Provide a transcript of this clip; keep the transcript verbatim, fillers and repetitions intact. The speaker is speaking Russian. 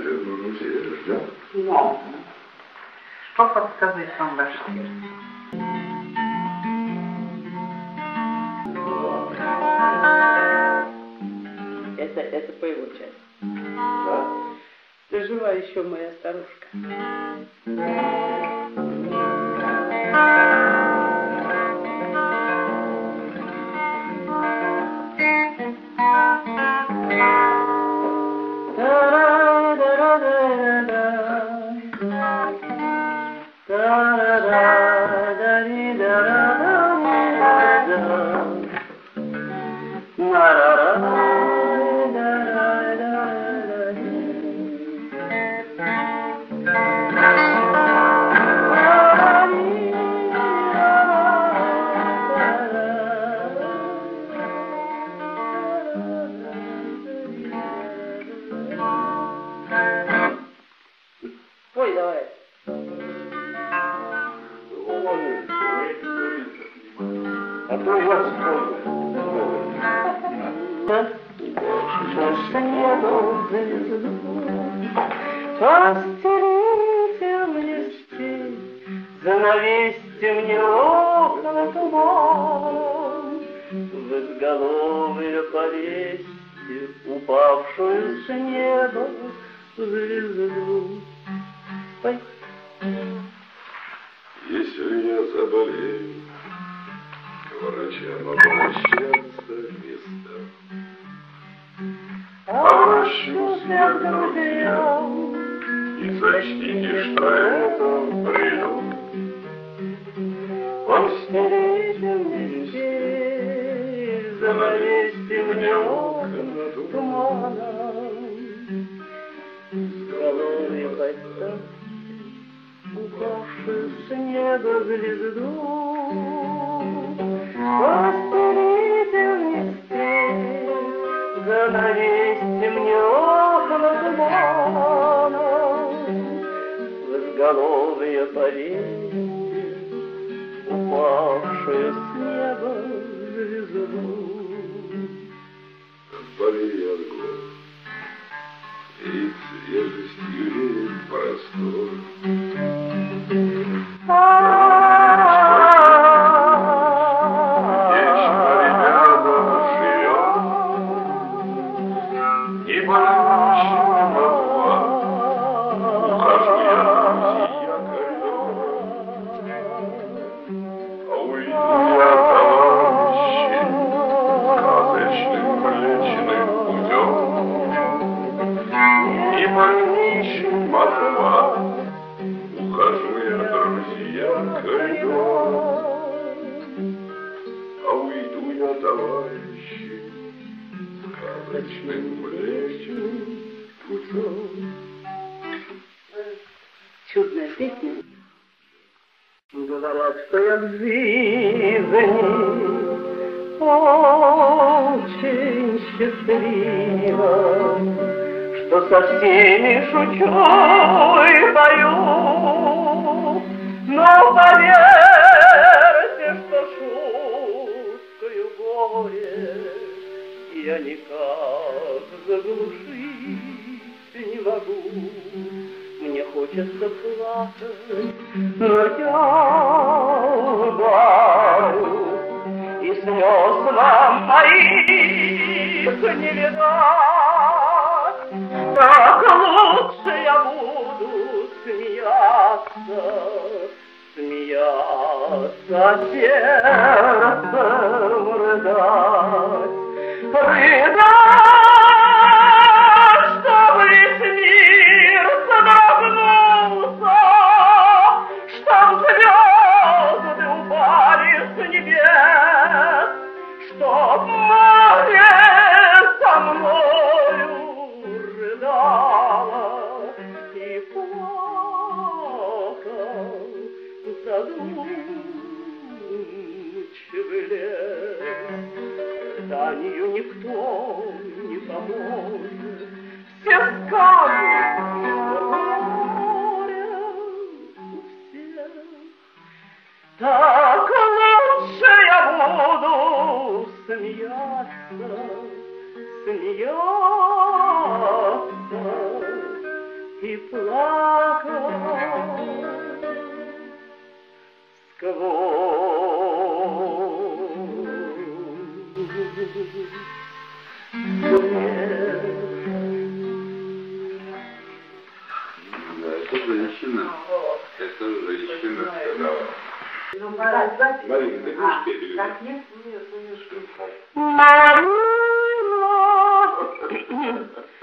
наверное, мы все ждем. Но, что подсказывает вам ваше сердце? Это, это по его части. Да? Ты жива еще, моя старушка. Ой, давай. А то у вас постелите мне степь, занавесьте мне окна туманом, в изголовье повесьте упавшую с неба звезду. Ой. Если я заболею, к врачам обращаться место. Обращусь я к друзьям, и сочтите, что это бреду. Постелите мне степь, занавесьте мне окна туманом, в голове поставьте упавшую с неба звезду. Постелите мне степь, занавесьте мне окна туманом, в изголовье повесьте упавшую с неба звезду. Болею от гор, и свежестью веет простор. Ухожу я, друзья, коридор, а уйду я, товарищи, сказочным млечным путем. Чудная песня. Говорят, что я в жизни очень счастлива, что со всеми шучу и пою, но поверьте, что шуткою горе я никак заглушить не могу. Мне хочется плакать, но я улыбаюсь, и слез вам моих не видать. Так лучше я буду смеяться, смеяться сердцем рыдать, рыдать, чтоб весь мир содрогнулся, чтоб звезды упали с небес, чтоб море со мною рыдала и плакал задумчивый лес. Рыданию никто не поможет, все скажут, что горе у всех. Так лучше я буду смеяться, смеяться, и плакать Да, это женщина. Это женщина сказала. Ну, Марина, Марина, ты будешь петь или как нет? нет? Нет, конечно. Марина.